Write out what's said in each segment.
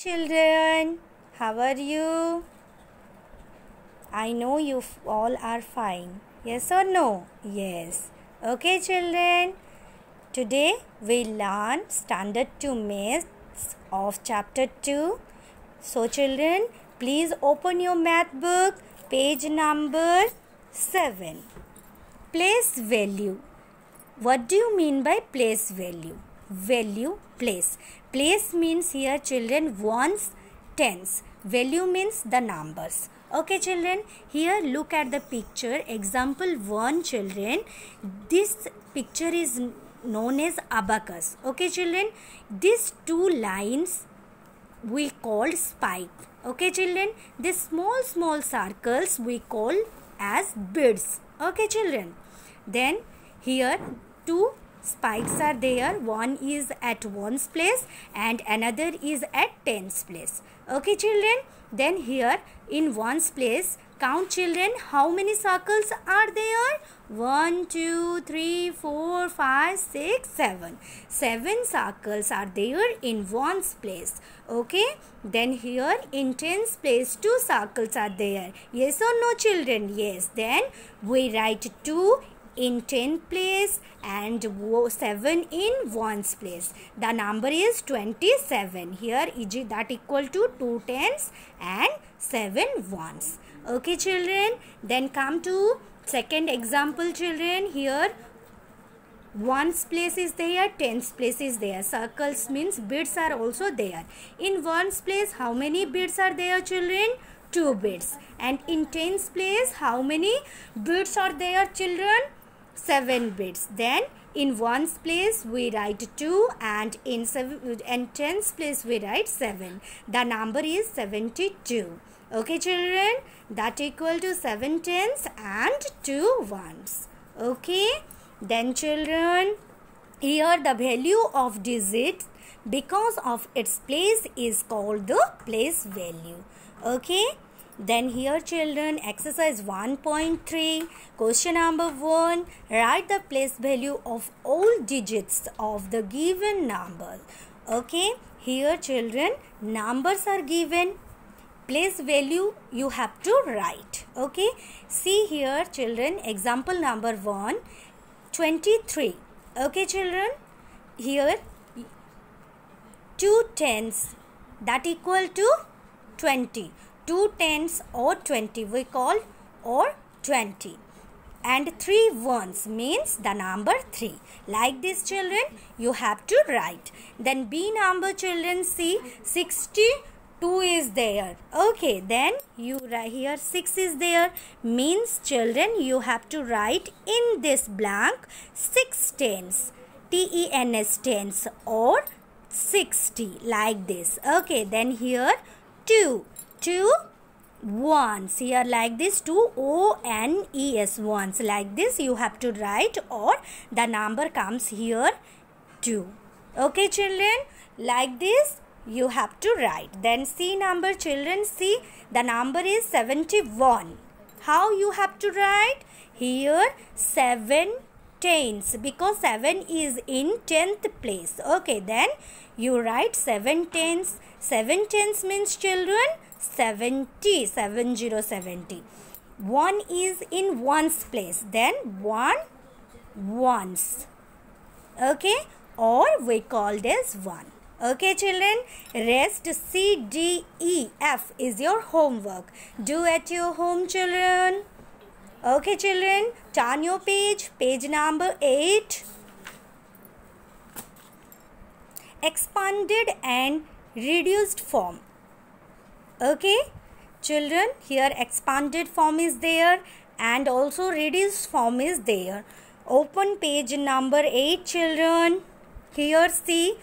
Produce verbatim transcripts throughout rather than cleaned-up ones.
children, how are you? I know you all are fine. Yes or no? Yes. Okay children, today we learn Standard two Maths of Chapter two. So children, please open your math book, page number seven. Place value. What do you mean by place value? Value, place. Place means here children ones, tens. Value means the numbers. Okay children, here look at the picture. Example one children. This picture is known as abacus. Okay children, these two lines we call spike. Okay children, these small small circles we call as beads. Okay children, then here two spikes are there. One is at ones place and another is at tens place. Okay children, then here in ones place, count children, how many circles are there? One, two, three, four, five, six, seven. Seven circles are there in ones place. Okay, then here in tens place, two circles are there. Yes or no children? Yes. Then we write two in ten place and seven in ones place. The number is twenty-seven. Here is that equal to two tens and seven ones. Okay children, then come to second example children. Here ones place is there, tens place is there. Circles means beads are also there. In ones place, how many beads are there children? Two beads. And in tens place, how many beads are there children? Seven beads. Then in ones place we write two and in seven and tens place we write seven. The number is seventy-two. Okay children, that equal to seven tens and two ones. Okay, then children, here the value of digit because of its place is called the place value. Okay, then here children, exercise one point three, question number one, write the place value of all digits of the given number. Okay, here children, numbers are given, place value you have to write. Okay, see here children, example number one, twenty-three. Okay children, here two tens, that equal to twenty. Two tens or twenty we call or twenty, and three ones means the number three. Like this children you have to write. Then B number children, see sixty-two is there. Okay, then you write here six is there, means children you have to write in this blank six tens, T E N S tens or sixty, like this. Okay, then here two, two ones, here like this, two O N E S ones, like this you have to write, or the number comes here two. Okay children, like this you have to write. Then C number children, see the number is seventy-one. How you have to write? Here seven tens, because seven is in tenth place. Okay, then you write seven tens. Seven tens means children seventy, seven zero seventy. One is in ones place, then one ones. Okay, or we called as one. Okay children, rest C, D, E, F is your homework. Do at your home children. Okay children, turn your page, page number eight. Expanded and reduced form. Okay children, here expanded form is there and also reduced form is there. Open page number eight children. Here see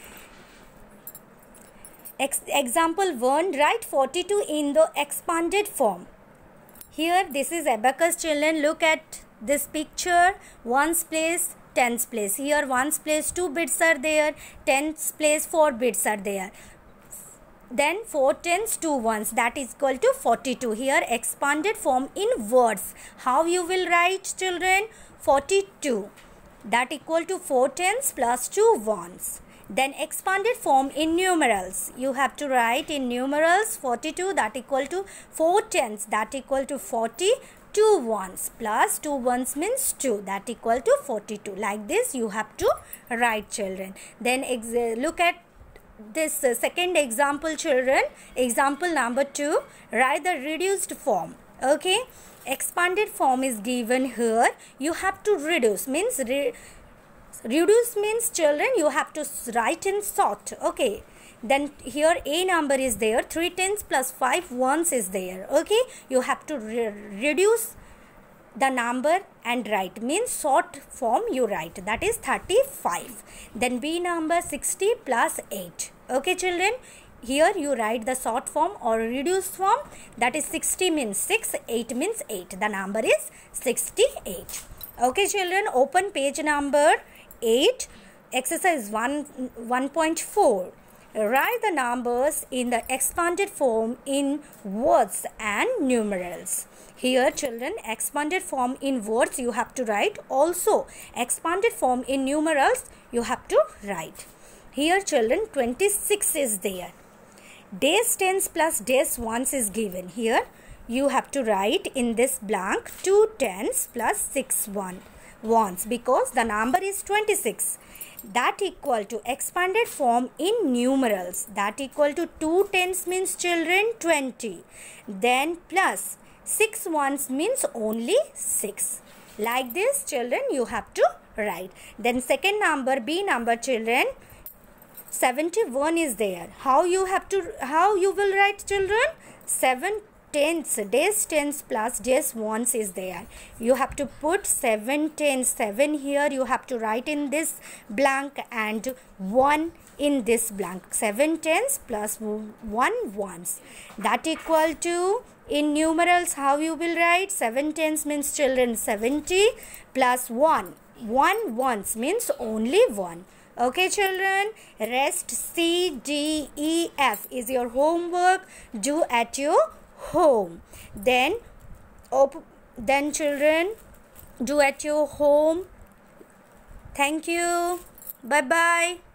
Ex example one, write forty-two in the expanded form. Here this is abacus children. Look at this picture. Ones place, tens place. Here ones place two bits are there, tens place four bits are there. Then four tens, two ones, that is equal to forty-two. Here expanded form in words. How you will write children? forty-two. That equal to four tens plus two ones. Then expanded form in numerals. You have to write in numerals forty-two that equal to four tens that equal to forty, two ones plus two ones means two that equal to forty-two. Like this you have to write, children. Then look at this uh, second example, children. Example number two, write the reduced form. Okay, expanded form is given here. You have to reduce means re reduce means, children, you have to write in sort. Okay, then here a number is there, three tens plus five ones is there. Okay, you have to re reduce the number and write means sort form you write, that is thirty-five. Then b number sixty plus eight. Okay, children, here you write the short form or reduced form, that is sixty means six, eight means eight. The number is sixty-eight. Okay, children, open page number eight, exercise one point four. Write the numbers in the expanded form in words and numerals. Here, children, expanded form in words you have to write. Also, expanded form in numerals you have to write. Here, children, twenty-six is there. Days tens plus days ones is given. Here, you have to write in this blank two tens plus six one ones because the number is twenty-six. That equal to expanded form in numerals. That equal to two tens means, children, twenty. Then plus six ones means only six. Like this, children, you have to write. Then second number, B number, children, seventy-one is there. How you have to, how you will write, children? seven tens, days tens plus days ones is there. You have to put seven tens, seven here you have to write in this blank and one in this blank. seven tens plus one ones. That equal to, in numerals how you will write? seven tens means, children, seventy plus one. one ones means only one. Okay, children, rest C, D, E, F is your homework. Do at your home. Then, op then children, do at your home. Thank you. Bye-bye.